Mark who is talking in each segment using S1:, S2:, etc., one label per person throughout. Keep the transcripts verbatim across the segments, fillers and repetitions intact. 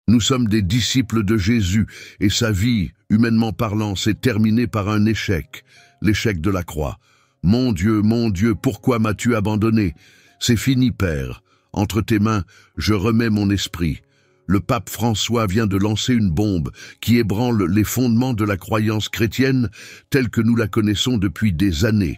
S1: Nous sommes des disciples de Jésus et sa vie, humainement parlant, s'est terminée par un échec, l'échec de la croix. Mon Dieu, mon Dieu, pourquoi m'as-tu abandonné? C'est fini, Père. Entre tes mains, je remets mon esprit. Le pape François vient de lancer une bombe qui ébranle les fondements de la croyance chrétienne telle que nous la connaissons depuis des années.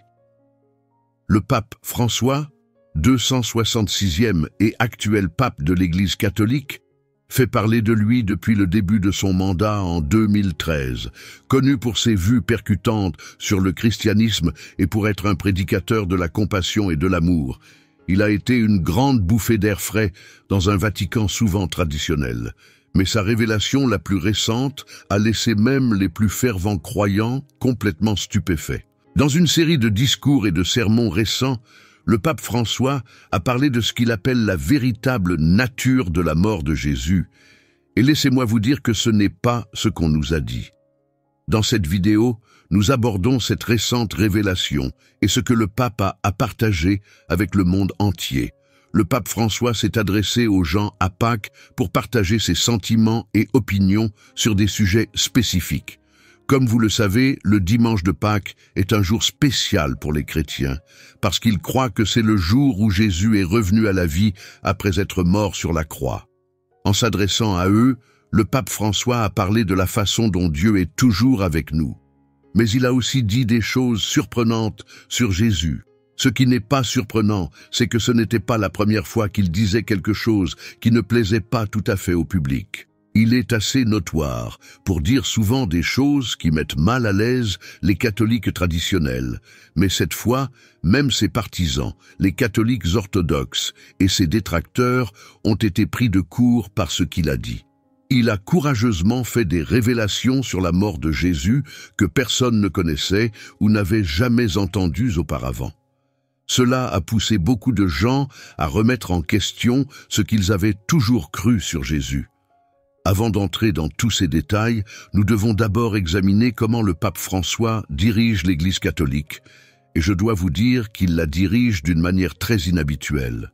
S1: Le pape François, deux cent soixante-sixième et actuel pape de l'Église catholique, fait parler de lui depuis le début de son mandat en deux mille treize. Connu pour ses vues percutantes sur le christianisme et pour être un prédicateur de la compassion et de l'amour, il a été une grande bouffée d'air frais dans un Vatican souvent traditionnel. Mais sa révélation la plus récente a laissé même les plus fervents croyants complètement stupéfaits. Dans une série de discours et de sermons récents, le pape François a parlé de ce qu'il appelle la véritable nature de la mort de Jésus. Et laissez-moi vous dire que ce n'est pas ce qu'on nous a dit. Dans cette vidéo, nous abordons cette récente révélation et ce que le pape a à partager avec le monde entier. Le pape François s'est adressé aux gens à Pâques pour partager ses sentiments et opinions sur des sujets spécifiques. Comme vous le savez, le dimanche de Pâques est un jour spécial pour les chrétiens, parce qu'ils croient que c'est le jour où Jésus est revenu à la vie après être mort sur la croix. En s'adressant à eux, le pape François a parlé de la façon dont Dieu est toujours avec nous. Mais il a aussi dit des choses surprenantes sur Jésus. Ce qui n'est pas surprenant, c'est que ce n'était pas la première fois qu'il disait quelque chose qui ne plaisait pas tout à fait au public. Il est assez notoire pour dire souvent des choses qui mettent mal à l'aise les catholiques traditionnels. Mais cette fois, même ses partisans, les catholiques orthodoxes et ses détracteurs ont été pris de court par ce qu'il a dit. Il a courageusement fait des révélations sur la mort de Jésus que personne ne connaissait ou n'avait jamais entendues auparavant. Cela a poussé beaucoup de gens à remettre en question ce qu'ils avaient toujours cru sur Jésus. Avant d'entrer dans tous ces détails, nous devons d'abord examiner comment le pape François dirige l'Église catholique, et je dois vous dire qu'il la dirige d'une manière très inhabituelle.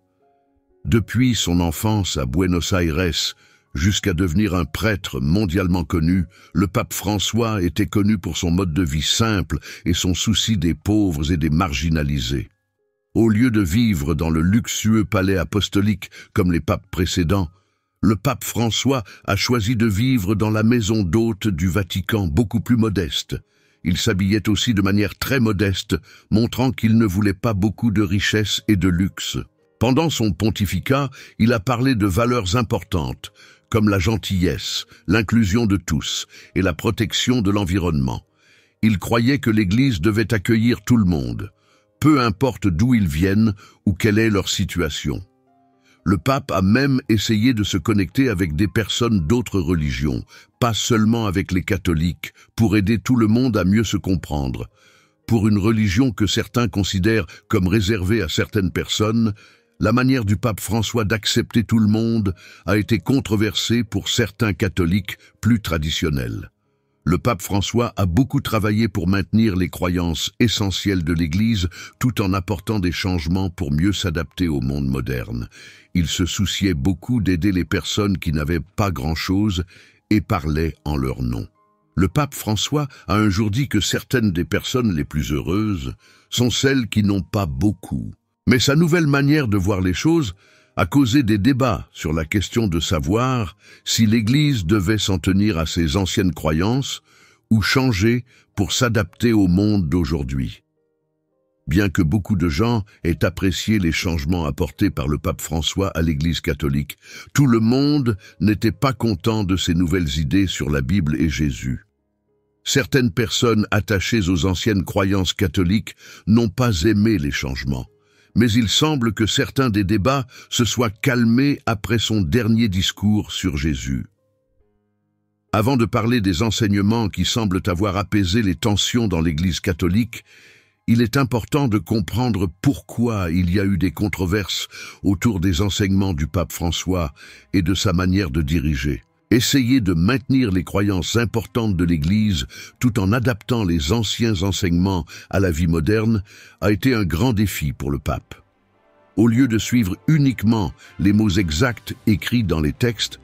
S1: Depuis son enfance à Buenos Aires, jusqu'à devenir un prêtre mondialement connu, le pape François était connu pour son mode de vie simple et son souci des pauvres et des marginalisés. Au lieu de vivre dans le luxueux palais apostolique comme les papes précédents, le pape François a choisi de vivre dans la maison d'hôte du Vatican, beaucoup plus modeste. Il s'habillait aussi de manière très modeste, montrant qu'il ne voulait pas beaucoup de richesse et de luxe. Pendant son pontificat, il a parlé de valeurs importantes, comme la gentillesse, l'inclusion de tous et la protection de l'environnement. Il croyait que l'Église devait accueillir tout le monde, peu importe d'où ils viennent ou quelle est leur situation. Le pape a même essayé de se connecter avec des personnes d'autres religions, pas seulement avec les catholiques, pour aider tout le monde à mieux se comprendre. Pour une religion que certains considèrent comme réservée à certaines personnes, la manière du pape François d'accepter tout le monde a été controversée pour certains catholiques plus traditionnels. Le pape François a beaucoup travaillé pour maintenir les croyances essentielles de l'Église tout en apportant des changements pour mieux s'adapter au monde moderne. Il se souciait beaucoup d'aider les personnes qui n'avaient pas grand-chose et parlait en leur nom. Le pape François a un jour dit que certaines des personnes les plus heureuses sont celles qui n'ont pas beaucoup. Mais sa nouvelle manière de voir les choses a causé des débats sur la question de savoir si l'Église devait s'en tenir à ses anciennes croyances ou changer pour s'adapter au monde d'aujourd'hui. Bien que beaucoup de gens aient apprécié les changements apportés par le pape François à l'Église catholique, tout le monde n'était pas content de ces nouvelles idées sur la Bible et Jésus. Certaines personnes attachées aux anciennes croyances catholiques n'ont pas aimé les changements. Mais il semble que certains des débats se soient calmés après son dernier discours sur Jésus. Avant de parler des enseignements qui semblent avoir apaisé les tensions dans l'Église catholique, il est important de comprendre pourquoi il y a eu des controverses autour des enseignements du pape François et de sa manière de diriger. Essayer de maintenir les croyances importantes de l'Église tout en adaptant les anciens enseignements à la vie moderne a été un grand défi pour le pape. Au lieu de suivre uniquement les mots exacts écrits dans les textes,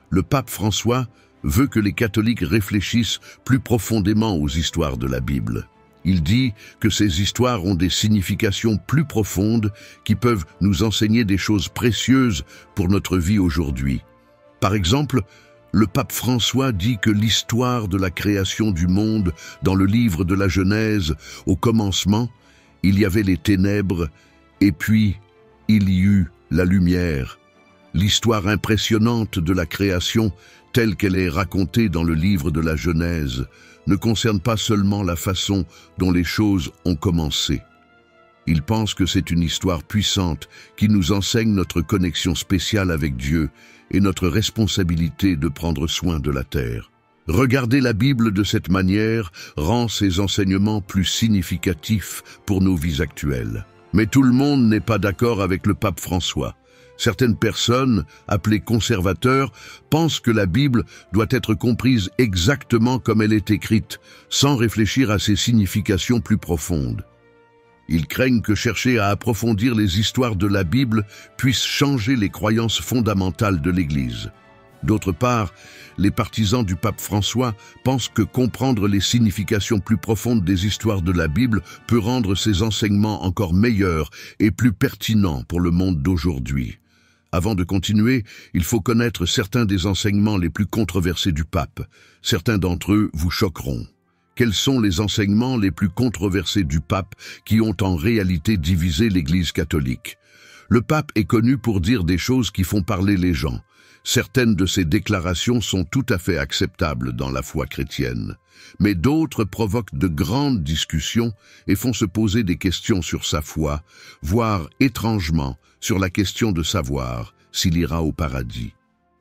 S1: le pape François veut que les catholiques réfléchissent plus profondément aux histoires de la Bible. Il dit que ces histoires ont des significations plus profondes qui peuvent nous enseigner des choses précieuses pour notre vie aujourd'hui. Par exemple, le pape François dit que l'histoire de la création du monde, dans le livre de la Genèse, au commencement, il y avait les ténèbres, et puis il y eut la lumière. L'histoire impressionnante de la création, telle qu'elle est racontée dans le livre de la Genèse, ne concerne pas seulement la façon dont les choses ont commencé. Il pense que c'est une histoire puissante qui nous enseigne notre connexion spéciale avec Dieu et notre responsabilité de prendre soin de la terre. Regarder la Bible de cette manière rend ses enseignements plus significatifs pour nos vies actuelles. Mais tout le monde n'est pas d'accord avec le pape François. Certaines personnes, appelées conservateurs, pensent que la Bible doit être comprise exactement comme elle est écrite, sans réfléchir à ses significations plus profondes. Ils craignent que chercher à approfondir les histoires de la Bible puisse changer les croyances fondamentales de l'Église. D'autre part, les partisans du pape François pensent que comprendre les significations plus profondes des histoires de la Bible peut rendre ses enseignements encore meilleurs et plus pertinents pour le monde d'aujourd'hui. Avant de continuer, il faut connaître certains des enseignements les plus controversés du pape. Certains d'entre eux vous choqueront. Quels sont les enseignements les plus controversés du pape qui ont en réalité divisé l'Église catholique? Le pape est connu pour dire des choses qui font parler les gens. Certaines de ses déclarations sont tout à fait acceptables dans la foi chrétienne, mais d'autres provoquent de grandes discussions et font se poser des questions sur sa foi, voire étrangement sur la question de savoir s'il ira au paradis.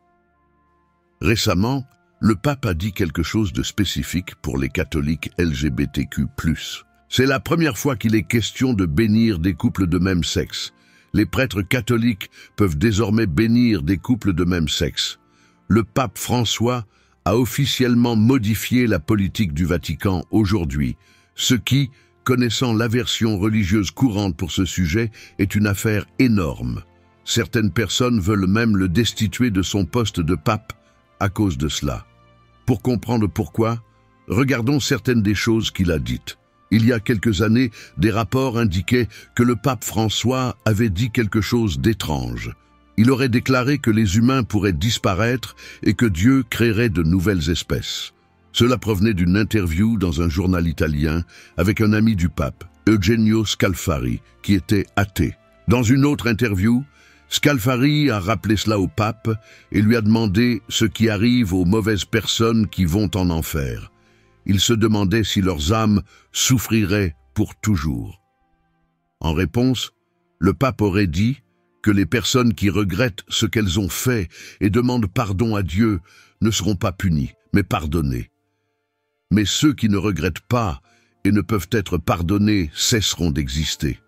S1: Récemment, le pape a dit quelque chose de spécifique pour les catholiques L G B T Q plus. C'est la première fois qu'il est question de bénir des couples de même sexe. Les prêtres catholiques peuvent désormais bénir des couples de même sexe. Le pape François a officiellement modifié la politique du Vatican aujourd'hui, ce qui, connaissant l'aversion religieuse courante pour ce sujet, est une affaire énorme. Certaines personnes veulent même le destituer de son poste de pape à cause de cela. Pour comprendre pourquoi, regardons certaines des choses qu'il a dites. Il y a quelques années, des rapports indiquaient que le pape François avait dit quelque chose d'étrange. Il aurait déclaré que les humains pourraient disparaître et que Dieu créerait de nouvelles espèces. Cela provenait d'une interview dans un journal italien avec un ami du pape, Eugenio Scalfari, qui était athée. Dans une autre interview, Scalfari a rappelé cela au pape et lui a demandé ce qui arrive aux mauvaises personnes qui vont en enfer. Il se demandait si leurs âmes souffriraient pour toujours. En réponse, le pape aurait dit que les personnes qui regrettent ce qu'elles ont fait et demandent pardon à Dieu ne seront pas punies, mais pardonnées. Mais ceux qui ne regrettent pas et ne peuvent être pardonnés cesseront d'exister.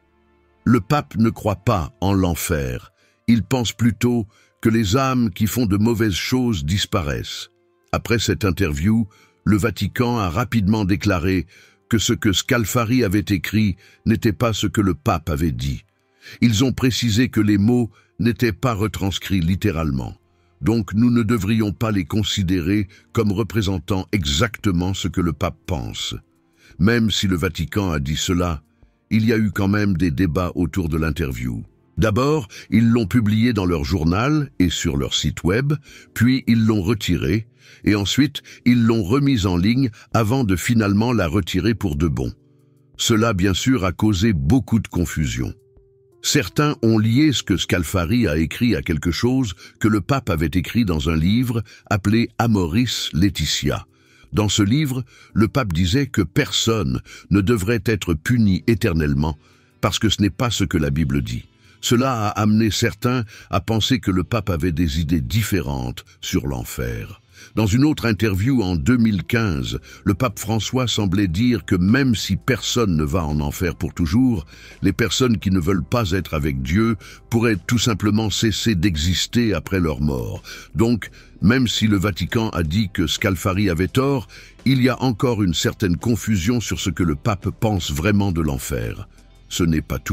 S1: Le pape ne croit pas en l'enfer. Il pense plutôt que les âmes qui font de mauvaises choses disparaissent. Après cette interview, le Vatican a rapidement déclaré que ce que Scalfari avait écrit n'était pas ce que le pape avait dit. Ils ont précisé que les mots n'étaient pas retranscrits littéralement. Donc nous ne devrions pas les considérer comme représentant exactement ce que le pape pense. Même si le Vatican a dit cela, il y a eu quand même des débats autour de l'interview. D'abord, ils l'ont publié dans leur journal et sur leur site web, puis ils l'ont retiré, et ensuite ils l'ont remise en ligne avant de finalement la retirer pour de bon. Cela, bien sûr, a causé beaucoup de confusion. Certains ont lié ce que Scalfari a écrit à quelque chose que le pape avait écrit dans un livre appelé Amoris Laetitia. Dans ce livre, le pape disait que personne ne devrait être puni éternellement parce que ce n'est pas ce que la Bible dit. Cela a amené certains à penser que le pape avait des idées différentes sur l'enfer. Dans une autre interview en deux mille quinze, le pape François semblait dire que même si personne ne va en enfer pour toujours, les personnes qui ne veulent pas être avec Dieu pourraient tout simplement cesser d'exister après leur mort. Donc, même si le Vatican a dit que Scalfari avait tort, il y a encore une certaine confusion sur ce que le pape pense vraiment de l'enfer. Ce n'est pas tout.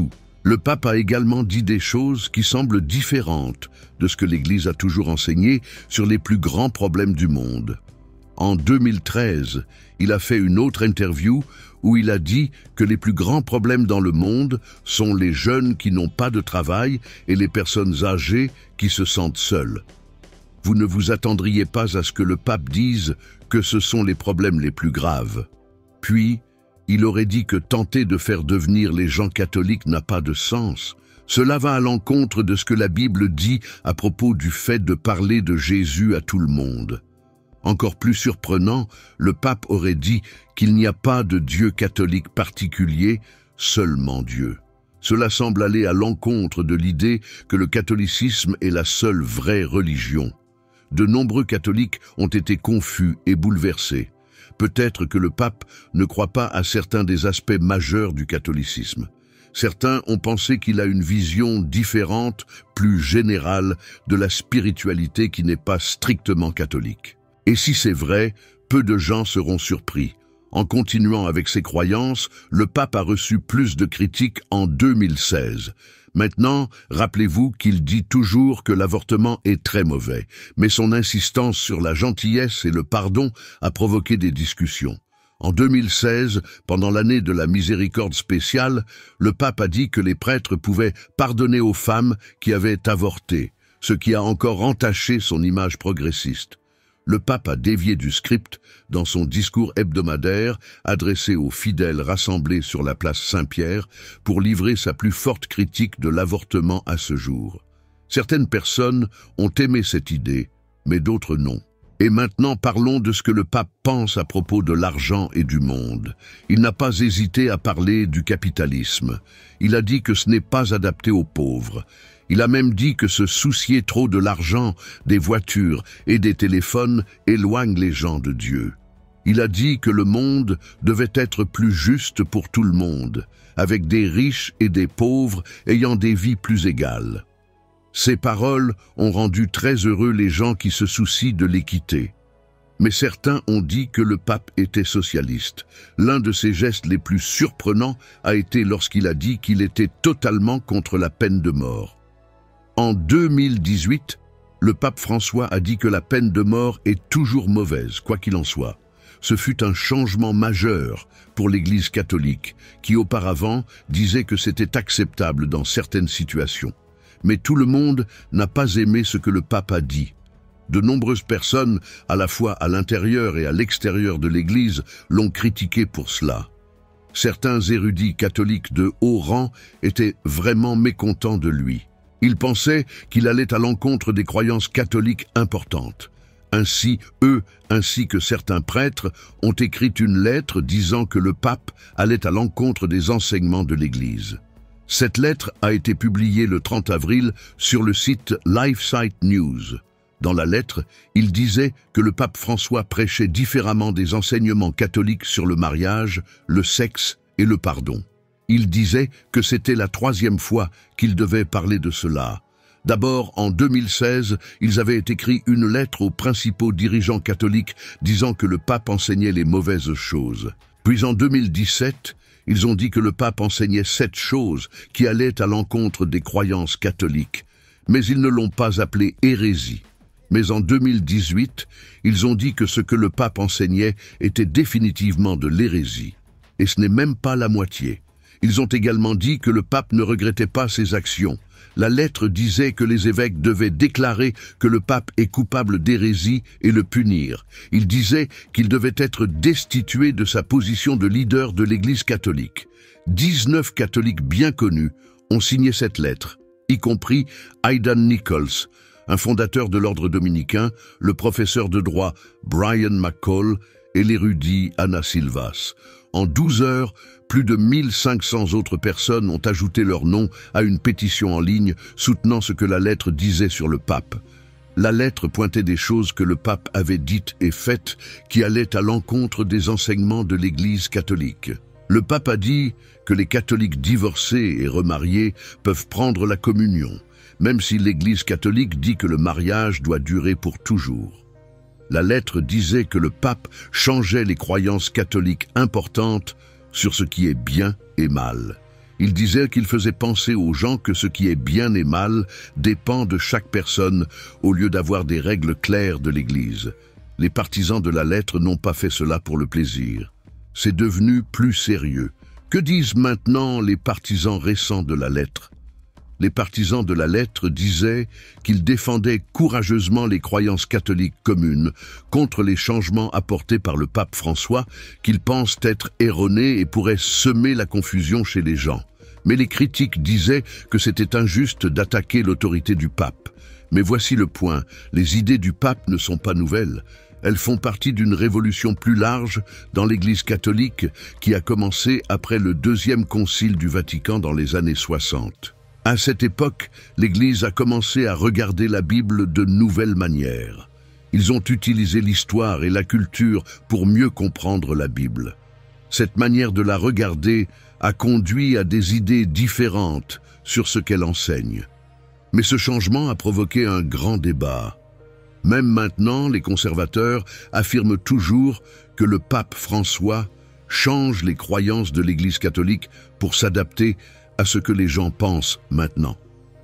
S1: Le pape a également dit des choses qui semblent différentes de ce que l'Église a toujours enseigné sur les plus grands problèmes du monde. En deux mille treize, il a fait une autre interview où il a dit que les plus grands problèmes dans le monde sont les jeunes qui n'ont pas de travail et les personnes âgées qui se sentent seules. Vous ne vous attendriez pas à ce que le pape dise que ce sont les problèmes les plus graves. Puis, il aurait dit que tenter de faire devenir les gens catholiques n'a pas de sens. Cela va à l'encontre de ce que la Bible dit à propos du fait de parler de Jésus à tout le monde. Encore plus surprenant, le pape aurait dit qu'il n'y a pas de Dieu catholique particulier, seulement Dieu. Cela semble aller à l'encontre de l'idée que le catholicisme est la seule vraie religion. De nombreux catholiques ont été confus et bouleversés. Peut-être que le pape ne croit pas à certains des aspects majeurs du catholicisme. Certains ont pensé qu'il a une vision différente, plus générale, de la spiritualité qui n'est pas strictement catholique. Et si c'est vrai, peu de gens seront surpris. En continuant avec ses croyances, le pape a reçu plus de critiques en deux mille seize. Maintenant, rappelez-vous qu'il dit toujours que l'avortement est très mauvais, mais son insistance sur la gentillesse et le pardon a provoqué des discussions. En deux mille seize, pendant l'année de la miséricorde spéciale, le pape a dit que les prêtres pouvaient pardonner aux femmes qui avaient avorté, ce qui a encore entaché son image progressiste. Le pape a dévié du script dans son discours hebdomadaire adressé aux fidèles rassemblés sur la place Saint-Pierre pour livrer sa plus forte critique de l'avortement à ce jour. Certaines personnes ont aimé cette idée, mais d'autres non. Et maintenant parlons de ce que le pape pense à propos de l'argent et du monde. Il n'a pas hésité à parler du capitalisme. Il a dit que ce n'est pas adapté aux pauvres. Il a même dit que se soucier trop de l'argent, des voitures et des téléphones éloigne les gens de Dieu. Il a dit que le monde devait être plus juste pour tout le monde, avec des riches et des pauvres ayant des vies plus égales. Ces paroles ont rendu très heureux les gens qui se soucient de l'équité. Mais certains ont dit que le pape était socialiste. L'un de ses gestes les plus surprenants a été lorsqu'il a dit qu'il était totalement contre la peine de mort. En deux mille dix-huit, le pape François a dit que la peine de mort est toujours mauvaise, quoi qu'il en soit. Ce fut un changement majeur pour l'Église catholique, qui auparavant disait que c'était acceptable dans certaines situations. Mais tout le monde n'a pas aimé ce que le pape a dit. De nombreuses personnes, à la fois à l'intérieur et à l'extérieur de l'Église, l'ont critiqué pour cela. Certains érudits catholiques de haut rang étaient vraiment mécontents de lui. Ils pensaient qu'il allait à l'encontre des croyances catholiques importantes. Ainsi, eux, ainsi que certains prêtres, ont écrit une lettre disant que le pape allait à l'encontre des enseignements de l'Église. Cette lettre a été publiée le trente avril sur le site LifeSite News. Dans la lettre, il disait que le pape François prêchait différemment des enseignements catholiques sur le mariage, le sexe et le pardon. Il disait que c'était la troisième fois qu'il devait parler de cela. D'abord, en deux mille seize, ils avaient écrit une lettre aux principaux dirigeants catholiques disant que le pape enseignait les mauvaises choses. Puis en deux mille dix-sept, ils ont dit que le pape enseignait sept choses qui allaient à l'encontre des croyances catholiques. Mais ils ne l'ont pas appelé hérésie. Mais en deux mille dix-huit, ils ont dit que ce que le pape enseignait était définitivement de l'hérésie. Et ce n'est même pas la moitié. Ils ont également dit que le pape ne regrettait pas ses actions. La lettre disait que les évêques devaient déclarer que le pape est coupable d'hérésie et le punir. Il disait qu'il devait être destitué de sa position de leader de l'Église catholique. dix-neuf catholiques bien connus ont signé cette lettre, y compris Aidan Nichols, un fondateur de l'ordre dominicain, le professeur de droit Brian McCall et l'érudit Anna Silvas. En douze heures, plus de mille cinq cents autres personnes ont ajouté leur nom à une pétition en ligne soutenant ce que la lettre disait sur le pape. La lettre pointait des choses que le pape avait dites et faites qui allaient à l'encontre des enseignements de l'Église catholique. Le pape a dit que les catholiques divorcés et remariés peuvent prendre la communion, même si l'Église catholique dit que le mariage doit durer pour toujours. La lettre disait que le pape changeait les croyances catholiques importantes sur ce qui est bien et mal. Il disait qu'il faisait penser aux gens que ce qui est bien et mal dépend de chaque personne au lieu d'avoir des règles claires de l'Église. Les partisans de la lettre n'ont pas fait cela pour le plaisir. C'est devenu plus sérieux. Que disent maintenant les partisans récents de la lettre? Les partisans de la lettre disaient qu'ils défendaient courageusement les croyances catholiques communes contre les changements apportés par le pape François, qu'ils pensent être erronés et pourraient semer la confusion chez les gens. Mais les critiques disaient que c'était injuste d'attaquer l'autorité du pape. Mais voici le point, les idées du pape ne sont pas nouvelles. Elles font partie d'une révolution plus large dans l'Église catholique qui a commencé après le deuxième concile du Vatican dans les années soixante. À cette époque, l'Église a commencé à regarder la Bible de nouvelles manières. Ils ont utilisé l'histoire et la culture pour mieux comprendre la Bible. Cette manière de la regarder a conduit à des idées différentes sur ce qu'elle enseigne. Mais ce changement a provoqué un grand débat. Même maintenant, les conservateurs affirment toujours que le pape François change les croyances de l'Église catholique pour s'adapter à ce que les gens pensent maintenant.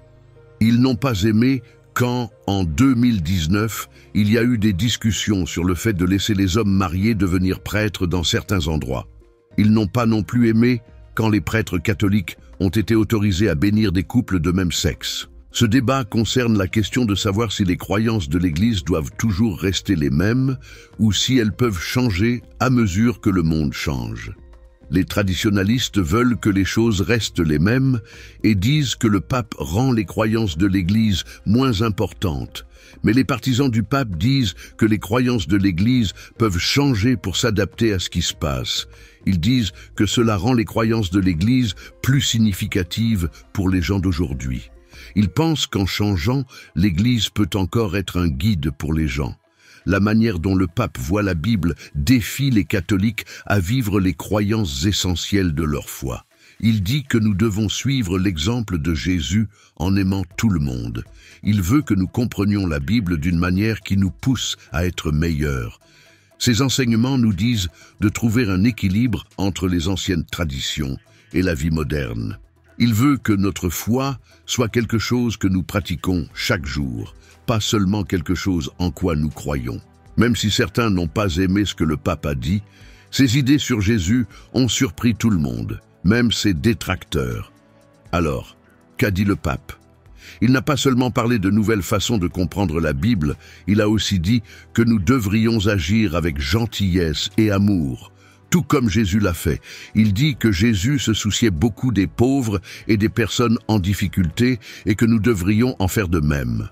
S1: Ils n'ont pas aimé quand, en deux mille dix-neuf, il y a eu des discussions sur le fait de laisser les hommes mariés devenir prêtres dans certains endroits. Ils n'ont pas non plus aimé quand les prêtres catholiques ont été autorisés à bénir des couples de même sexe. Ce débat concerne la question de savoir si les croyances de l'Église doivent toujours rester les mêmes ou si elles peuvent changer à mesure que le monde change. Les traditionalistes veulent que les choses restent les mêmes et disent que le pape rend les croyances de l'Église moins importantes. Mais les partisans du pape disent que les croyances de l'Église peuvent changer pour s'adapter à ce qui se passe. Ils disent que cela rend les croyances de l'Église plus significatives pour les gens d'aujourd'hui. Ils pensent qu'en changeant, l'Église peut encore être un guide pour les gens. La manière dont le pape voit la Bible défie les catholiques à vivre les croyances essentielles de leur foi. Il dit que nous devons suivre l'exemple de Jésus en aimant tout le monde. Il veut que nous comprenions la Bible d'une manière qui nous pousse à être meilleurs. Ces enseignements nous disent de trouver un équilibre entre les anciennes traditions et la vie moderne. Il veut que notre foi soit quelque chose que nous pratiquons chaque jour, pas seulement quelque chose en quoi nous croyons. Même si certains n'ont pas aimé ce que le pape a dit, ses idées sur Jésus ont surpris tout le monde, même ses détracteurs. Alors, qu'a dit le pape? Il n'a pas seulement parlé de nouvelles façons de comprendre la Bible, il a aussi dit que nous devrions agir avec gentillesse et amour, tout comme Jésus l'a fait. Il dit que Jésus se souciait beaucoup des pauvres et des personnes en difficulté et que nous devrions en faire de même.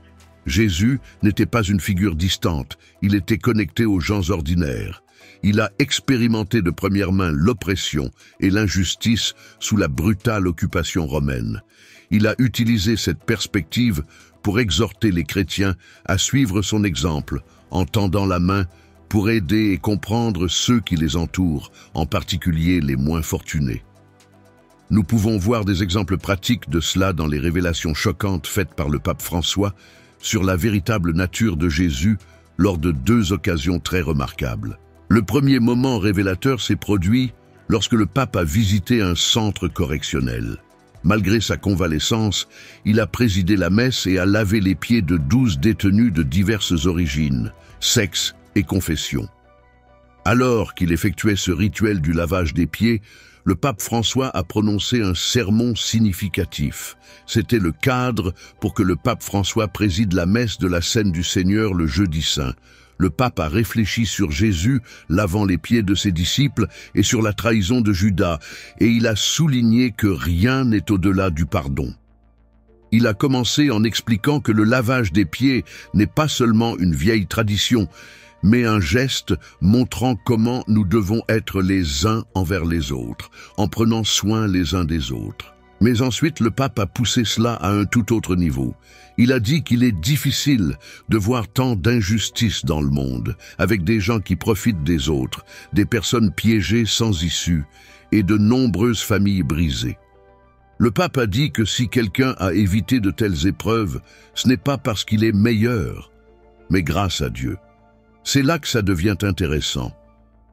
S1: Jésus n'était pas une figure distante, il était connecté aux gens ordinaires. Il a expérimenté de première main l'oppression et l'injustice sous la brutale occupation romaine. Il a utilisé cette perspective pour exhorter les chrétiens à suivre son exemple en tendant la main pour aider et comprendre ceux qui les entourent, en particulier les moins fortunés. Nous pouvons voir des exemples pratiques de cela dans les révélations choquantes faites par le pape François sur la véritable nature de Jésus lors de deux occasions très remarquables. Le premier moment révélateur s'est produit lorsque le pape a visité un centre correctionnel. Malgré sa convalescence, il a présidé la messe et a lavé les pieds de douze détenus de diverses origines, sexes et confessions. Alors qu'il effectuait ce rituel du lavage des pieds, le pape François a prononcé un sermon significatif. C'était le cadre pour que le pape François préside la messe de la Scène du Seigneur le jeudi saint. Le pape a réfléchi sur Jésus lavant les pieds de ses disciples et sur la trahison de Judas, et il a souligné que rien n'est au-delà du pardon. Il a commencé en expliquant que le lavage des pieds n'est pas seulement une vieille tradition, mais un geste montrant comment nous devons être les uns envers les autres, en prenant soin les uns des autres. Mais ensuite, le pape a poussé cela à un tout autre niveau. Il a dit qu'il est difficile de voir tant d'injustice dans le monde, avec des gens qui profitent des autres, des personnes piégées sans issue et de nombreuses familles brisées. Le pape a dit que si quelqu'un a évité de telles épreuves, ce n'est pas parce qu'il est meilleur, mais grâce à Dieu. C'est là que ça devient intéressant.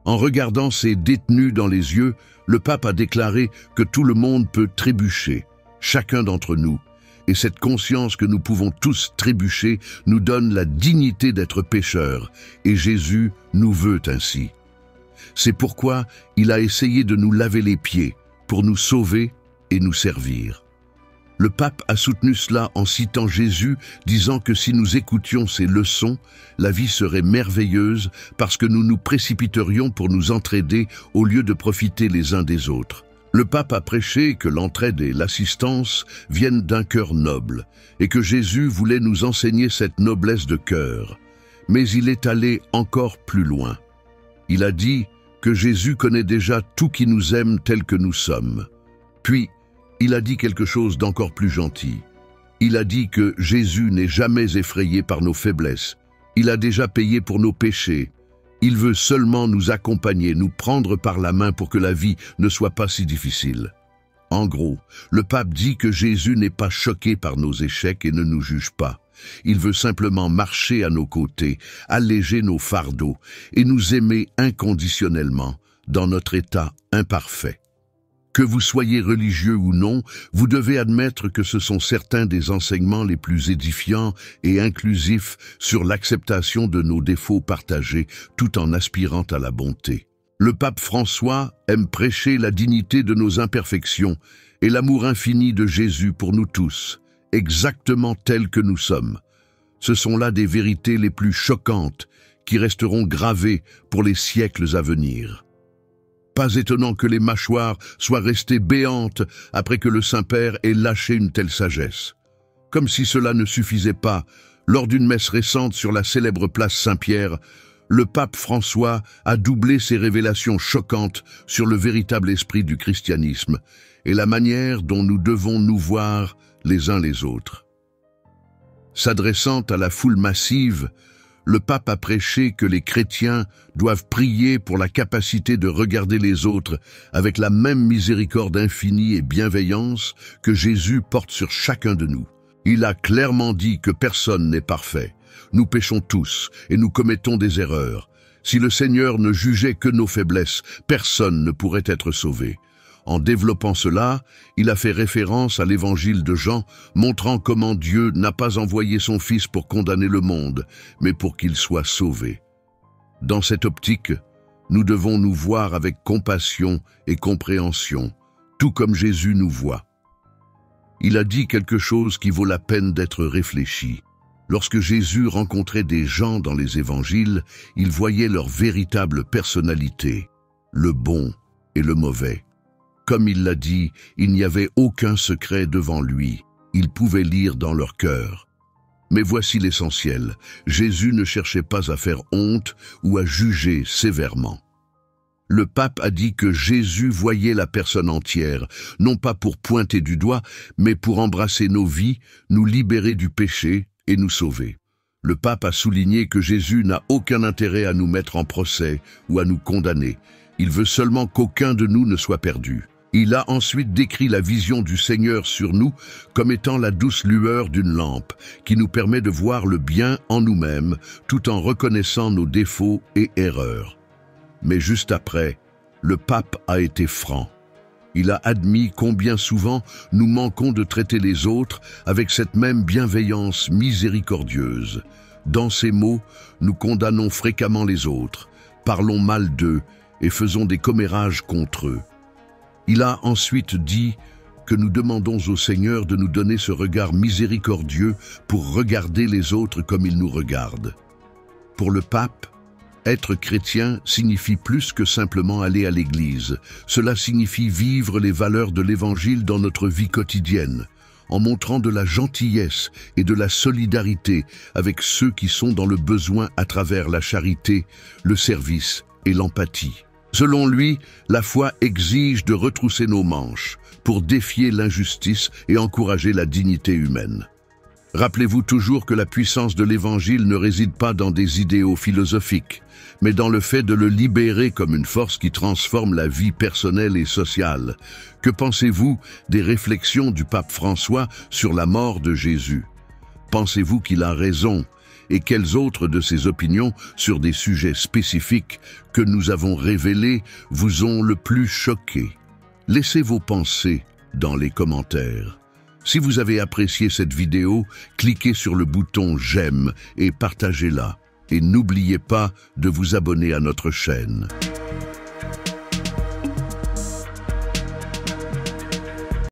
S1: En regardant ces détenus dans les yeux, le pape a déclaré que tout le monde peut trébucher, chacun d'entre nous. Et cette conscience que nous pouvons tous trébucher nous donne la dignité d'être pécheurs, et Jésus nous veut ainsi. C'est pourquoi il a essayé de nous laver les pieds, pour nous sauver et nous servir. Le pape a soutenu cela en citant Jésus, disant que si nous écoutions ses leçons, la vie serait merveilleuse parce que nous nous précipiterions pour nous entraider au lieu de profiter les uns des autres. Le pape a prêché que l'entraide et l'assistance viennent d'un cœur noble et que Jésus voulait nous enseigner cette noblesse de cœur. Mais il est allé encore plus loin. Il a dit que Jésus connaît déjà tout qui nous aime tel que nous sommes. Puis, il a dit quelque chose d'encore plus gentil. Il a dit que Jésus n'est jamais effrayé par nos faiblesses. Il a déjà payé pour nos péchés. Il veut seulement nous accompagner, nous prendre par la main pour que la vie ne soit pas si difficile. En gros, le pape dit que Jésus n'est pas choqué par nos échecs et ne nous juge pas. Il veut simplement marcher à nos côtés, alléger nos fardeaux et nous aimer inconditionnellement dans notre état imparfait. Que vous soyez religieux ou non, vous devez admettre que ce sont certains des enseignements les plus édifiants et inclusifs sur l'acceptation de nos défauts partagés, tout en aspirant à la bonté. Le pape François aime prêcher la dignité de nos imperfections et l'amour infini de Jésus pour nous tous, exactement tels que nous sommes. Ce sont là des vérités les plus choquantes qui resteront gravées pour les siècles à venir. Pas étonnant que les mâchoires soient restées béantes après que le Saint-Père ait lâché une telle sagesse. Comme si cela ne suffisait pas, lors d'une messe récente sur la célèbre place Saint-Pierre, le pape François a doublé ses révélations choquantes sur le véritable esprit du christianisme et la manière dont nous devons nous voir les uns les autres. S'adressant à la foule massive, le pape a prêché que les chrétiens doivent prier pour la capacité de regarder les autres avec la même miséricorde infinie et bienveillance que Jésus porte sur chacun de nous. Il a clairement dit que personne n'est parfait. Nous péchons tous et nous commettons des erreurs. Si le Seigneur ne jugeait que nos faiblesses, personne ne pourrait être sauvé. En développant cela, il a fait référence à l'évangile de Jean, montrant comment Dieu n'a pas envoyé son Fils pour condamner le monde, mais pour qu'il soit sauvé. Dans cette optique, nous devons nous voir avec compassion et compréhension, tout comme Jésus nous voit. Il a dit quelque chose qui vaut la peine d'être réfléchi. Lorsque Jésus rencontrait des gens dans les évangiles, il voyait leur véritable personnalité, le bon et le mauvais. Comme il l'a dit, il n'y avait aucun secret devant lui. Il pouvait lire dans leur cœur. Mais voici l'essentiel. Jésus ne cherchait pas à faire honte ou à juger sévèrement. Le pape a dit que Jésus voyait la personne entière, non pas pour pointer du doigt, mais pour embrasser nos vies, nous libérer du péché et nous sauver. Le pape a souligné que Jésus n'a aucun intérêt à nous mettre en procès ou à nous condamner. Il veut seulement qu'aucun de nous ne soit perdu. Il a ensuite décrit la vision du Seigneur sur nous comme étant la douce lueur d'une lampe, qui nous permet de voir le bien en nous-mêmes, tout en reconnaissant nos défauts et erreurs. Mais juste après, le pape a été franc. Il a admis combien souvent nous manquons de traiter les autres avec cette même bienveillance miséricordieuse. Dans ces mots, nous condamnons fréquemment les autres, parlons mal d'eux et faisons des commérages contre eux. Il a ensuite dit que nous demandons au Seigneur de nous donner ce regard miséricordieux pour regarder les autres comme il nous regarde. Pour le pape, être chrétien signifie plus que simplement aller à l'église. Cela signifie vivre les valeurs de l'Évangile dans notre vie quotidienne, en montrant de la gentillesse et de la solidarité avec ceux qui sont dans le besoin à travers la charité, le service et l'empathie. Selon lui, la foi exige de retrousser nos manches pour défier l'injustice et encourager la dignité humaine. Rappelez-vous toujours que la puissance de l'Évangile ne réside pas dans des idéaux philosophiques, mais dans le fait de le libérer comme une force qui transforme la vie personnelle et sociale. Que pensez-vous des réflexions du pape François sur la mort de Jésus? Pensez-vous qu'il a raison et quelles autres de ces opinions sur des sujets spécifiques que nous avons révélés vous ont le plus choqué? Laissez vos pensées dans les commentaires. Si vous avez apprécié cette vidéo, cliquez sur le bouton j'aime et partagez-la. Et n'oubliez pas de vous abonner à notre chaîne.